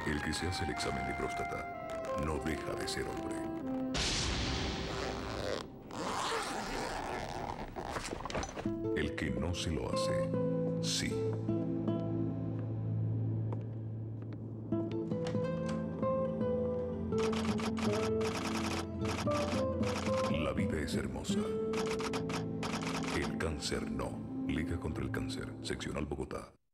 El que se hace el examen de próstata no deja de ser hombre. El que no se lo hace, sí. La vida es hermosa. El cáncer no. Liga contra el cáncer. Seccional Bogotá.